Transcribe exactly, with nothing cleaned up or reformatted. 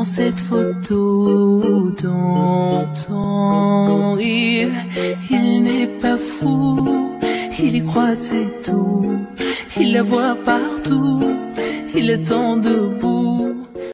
Cette photo d'antan, il, il n'est pas fou, il y croit c'est tout, il la voit partout, il attend debout.